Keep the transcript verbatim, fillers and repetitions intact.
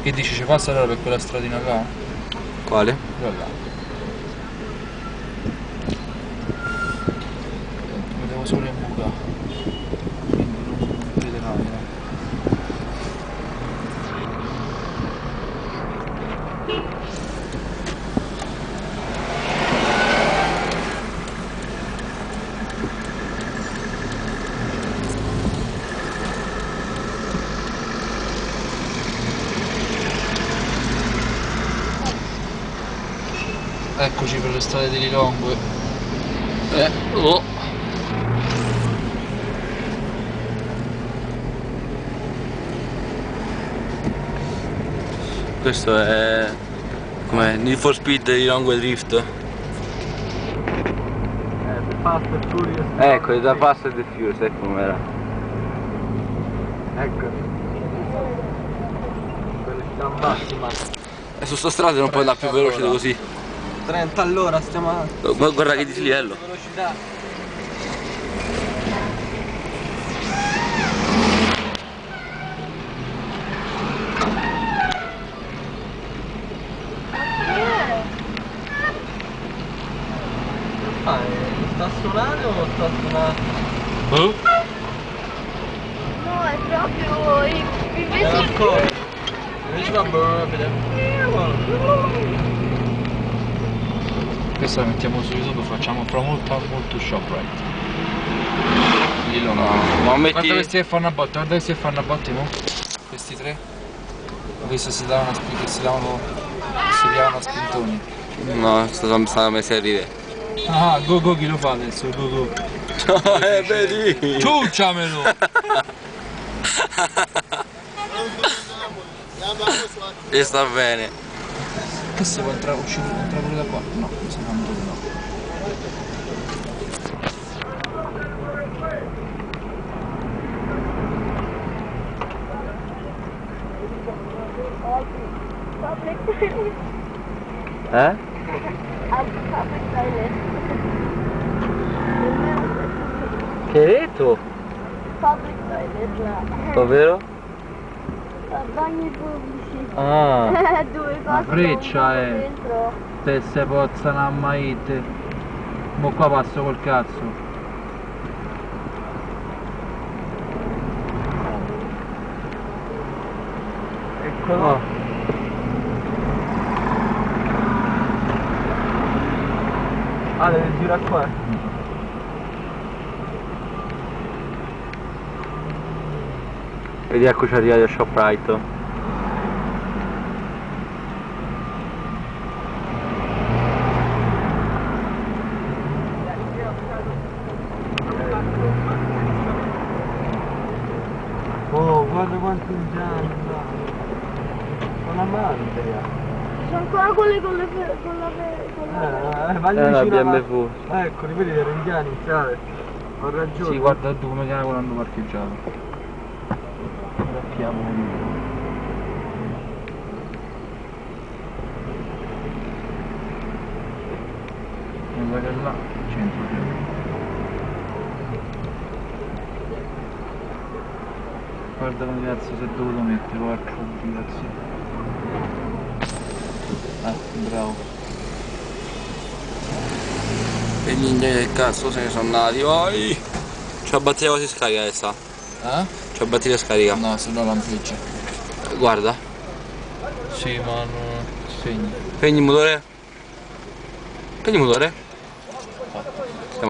Che dici, ci passa allora per quella stradina là? Quale? Quella là. Mi devo solo imbucare. Quindi non vede l'aria. Eccoci per le strade di Lilongwe. Eh, oh. Questo è... com'è? Need for Speed di Lilongwe Drift. Eh, The Fast and Furious. Ecco, è da Fast and Furious, ecco com'era. Ecco. Velocità massima. E su sta strada non puoi andare più veloce di così. trenta all'ora stiamo a... Guarda che dislivello. velocità. Ah, sta suonando o sta suonando? Boh. No, è proprio il- invece Ancora. Invece va bene. Questa la mettiamo su YouTube, facciamo promote molto ShopRite. Dillo no. Ma metti... Guarda questi che fanno a botte, guarda questi che fanno a botte mo. Questi tre. Ho visto si davano a spin- che si davano. si davano a spintoni. No, sto stando messi a ridere. Ah, go go chi lo fa adesso, go go. Eh, vedi? Ciucciamelo! E sta bene. Che si può entrare, uscire, entrare pure da qua? No, mi sembra un po' di no. public toilet. Eh? Public toilet. Che hai detto? Public toilet là. Ovvero? Bagni pubblici. Ah. Due La cose freccia è- dentro. Se se pozzano a maite. Mo qua passo col cazzo. Eccolo. Ah, devi girare qua. Vedi, eccoci arrivati a ShopRite. Oh, guarda quanto indiani là. Con la mandria. Ci sono ancora quelle con le fe- con la fe- con la Eh, eh, vai È una vicino B alla- M W. Ecco, li vedi, erano indiani, sai? Ho ragione. Sì, guarda tu come chiama quello hanno parcheggiato. Sappiamo come. Mi sa che là centro c'è. Guarda come cazzo si è dovuto mettere, porca obbligazione. Ah, bravo. E gli indiani del cazzo se ne sono andati, vai! C'è la batteria quasi scarica adesso. Eh? C'è la batteria scarica. No, se no lampeggia. Guarda. Sì, ma non segni. Spegni il motore. Spegni il motore.